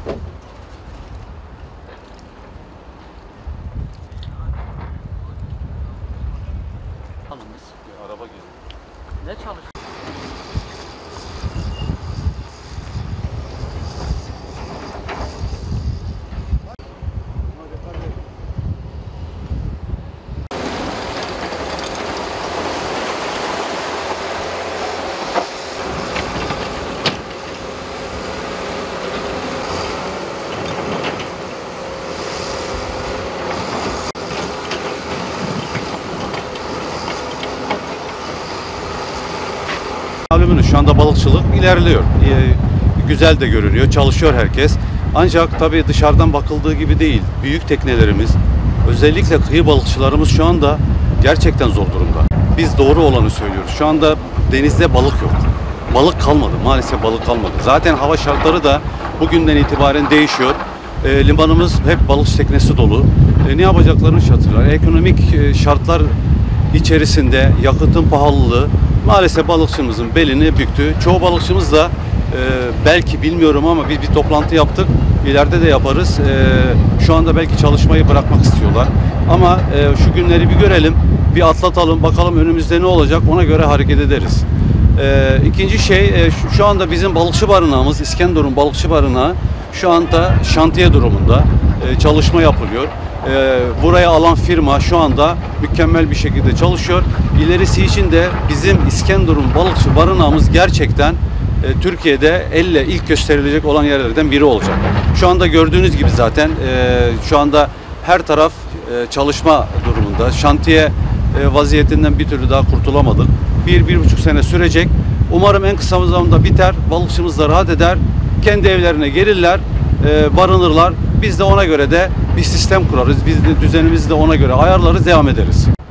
Hanımız. Bir araba geliyor. Ne çalış? Malumunuz şu anda balıkçılık ilerliyor. Güzel de görünüyor, çalışıyor herkes. Ancak tabii dışarıdan bakıldığı gibi değil. Büyük teknelerimiz, özellikle kıyı balıkçılarımız şu anda gerçekten zor durumda. Biz doğru olanı söylüyoruz. Şu anda denizde balık yok. Balık kalmadı, maalesef balık kalmadı. Zaten hava şartları da bugünden itibaren değişiyor. Limanımız hep balıkçı teknesi dolu. Ne yapacaklarını şaşırıyorlar. Ekonomik şartlar içerisinde yakıtın pahalılığı maalesef balıkçımızın belini büktü. Çoğu balıkçımız da belki bilmiyorum ama biz bir toplantı yaptık. İleride de yaparız. Şu anda belki çalışmayı bırakmak istiyorlar. Ama şu günleri bir görelim, bir atlatalım, bakalım önümüzde ne olacak, ona göre hareket ederiz. İkinci şey, şu anda bizim balıkçı barınağımız, İskenderun Balıkçı Barınağı şu anda şantiye durumunda çalışma yapılıyor. Buraya alan firma şu anda mükemmel bir şekilde çalışıyor. İlerisi için de bizim İskenderun Balıkçı Barınağımız gerçekten Türkiye'de elle ilk gösterilecek olan yerlerden biri olacak. Şu anda gördüğünüz gibi zaten şu anda her taraf çalışma durumunda. Şantiye vaziyetinden bir türlü daha kurtulamadık. 1-1,5 sene sürecek. Umarım en kısa zamanda biter. Balıkçımız da rahat eder. Kendi evlerine gelirler, barınırlar. Biz de ona göre de bir sistem kurarız. Biz de düzenimizi de ona göre ayarlarız, devam ederiz.